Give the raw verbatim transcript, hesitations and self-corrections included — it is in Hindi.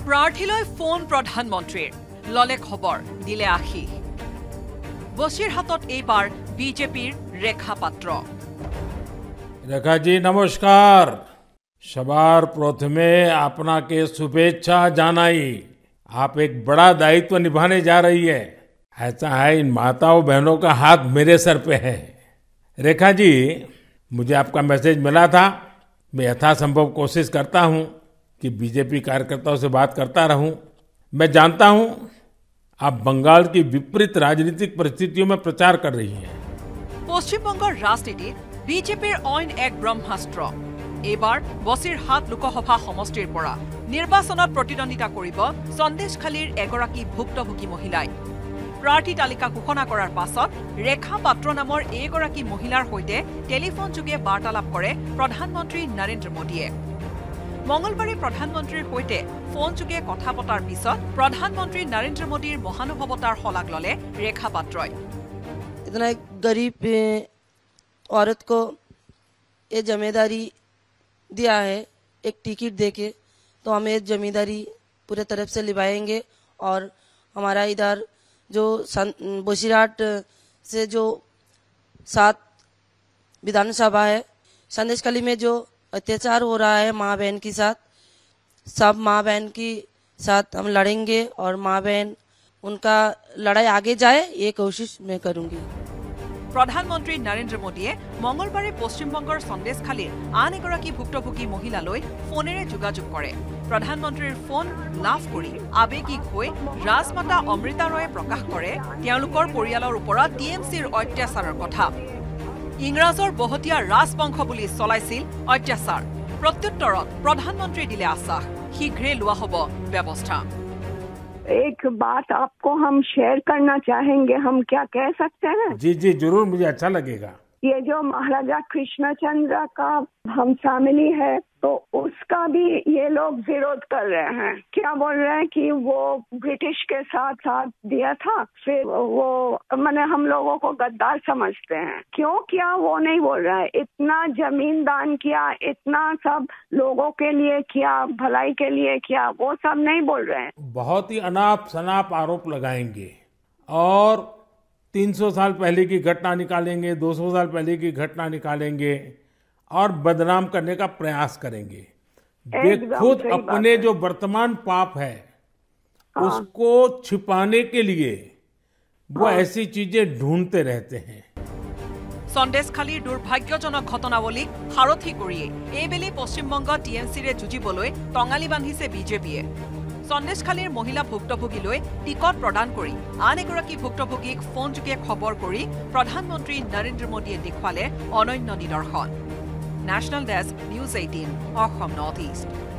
প্ৰাৰ্থীলৈ ফোন প্ৰধানমন্ত্ৰীৰ ললে খবৰ দিলে আশীষ বছিৰ হাতত এইবাৰ বিজেপিৰ ৰেখা পাত্ৰ रेखा जी नमस्कार सवार प्रथमे अपना के शुभेच्छा जानाई आप एक बड़ा दायित्व निभाने जा रही है ऐसा है इन माताओं बहनों का हाथ मेरे सर पे है रेखा जी मुझे आपका मैसेज मिला था मैं यथासंभव कोशिश करता हूं कि बीजेपी कार्यकर्ताओं से बात करता रहूं मैं जानता हूं आप बंगाल की विपरीत राजनीतिक परिस्थितियों में प्रचार कर रही हैं पश्चिम बंगाल राजनीति বিজেপিৰ অইন এক ব্ৰহ্মাস্ত্ৰ এবাৰ বছিৰহাট লোকসভা সমষ্টিৰ পৰা নিৰ্বাচনত প্ৰতিদ্বন্দ্বিতা কৰিব সন্দেশখালীৰ এগৰাকী ভুক্তভোগী মহিলাই প্ৰাৰ্থী তালিকা ঘোষণা কৰাৰ পাছত ৰেখা পাত্ৰ নামৰ এগৰাকী মহিলাৰ সৈতে টেলিফোন যোগে বাৰ্তালাপ কৰে প্ৰধানমন্ত্ৰী নৰেন্দ্ৰ মোদীয়ে মঙলবাৰে প্ৰধানমন্ত্ৰীৰ সৈতে ফোন যোগে কথা পতাৰ পিছত প্ৰধানমন্ত্ৰী নৰেন্দ্ৰ মোদীৰ মহানুভৱতাৰ শলাগ ললে ৰেখা পাত্ৰই इतना गरीब औरत को ये जिम्मेदारी दिया है एक टिकट देके तो हम ये जिम्मेदारी पूरे तरफ से निभाएंगे और हमारा इधर जो बसीरहाट से जो सात विधानसभा है संदेशखाली में जो अत्याचार हो रहा है माँ बहन के साथ सब माँ बहन के साथ हम लड़ेंगे और माँ बहन उनका लड़ाई आगे जाए ये कोशिश मैं करूंगी প্ৰধানমন্ত্ৰী নৰেন্দ্ৰ মোদীয়ে মঙলবাৰে পশ্চিম বংগৰ সন্দেশখালীৰ আন এগৰাকী ভুক্তভোগী মহিলালৈ ফোনেৰে যোগাযোগ কৰে প্ৰধানমন্ত্ৰীৰ ফোন লাভ কৰি আবেগিক হৈ ৰাজমাতা অমৃতা ৰয়ে প্ৰকাশ কৰে তেওঁলোকৰ পৰিয়ালৰ ওপৰত টিএমচিৰ অত্যাচাৰৰ কথা ইংৰাজৰ বহতীয়া ৰাজবংশ বুলি চলাইছিল অত্যাচাৰ প্ৰত্যুত্তৰত প্ৰধানমন্ত্ৰী দিলে আশ্বাস শীঘ্ৰে লোৱা হ'ব ব্যৱস্থা एक बात आपको हम शेयर करना चाहेंगे हम क्या कह सकते हैं जी जी जरूर मुझे अच्छा लगेगा ये जो महाराजा कृष्णचंद्र का हम फैमिली है तो उसका भी ये लोग विरोध कर रहे हैं क्या बोल रहे हैं कि वो ब्रिटिश के साथ साथ दिया था फिर वो मैंने हम लोगों को गद्दार समझते हैं क्यों क्या वो नहीं बोल रहा है इतना जमीन दान किया इतना सब लोगों के लिए किया भलाई के लिए किया वो सब नहीं बोल रहे हैं बहुत ही अनाप शनाप आरोप लगाएंगे और तीन सौ साल पहले की घटना निकालेंगे दो सौ साल पहले की घटना निकालेंगे और बदनाम करने का प्रयास करेंगे वे खुद अपने जो वर्तमान पाप है हाँ। उसको छिपाने के लिए वो हाँ। ऐसी चीजें ढूंढते रहते हैं সন্দেশখালীৰ দুৰ্ভাগ্যজনক ঘটনাৱলীক সাৰথি কৰিয়ে এইবেলি পশ্চিমবংগ টিএমচিৰে যুঁজিবলৈ টঙালি বান্ধিছে বিজেপিয়ে সন্দেশখালীৰ মহিলা ভুক্তভোগীলৈ টিকট প্ৰদান কৰি আন এগৰাকী ভুক্তভোগীক ফোন যোগে খবৰ কৰি প্ৰধানমন্ত্ৰী নৰেন্দ্ৰ মোদীয়ে দেখুৱালে অনন্য নিদৰ্শন national desk news eighteen Assam North ইষ্ট।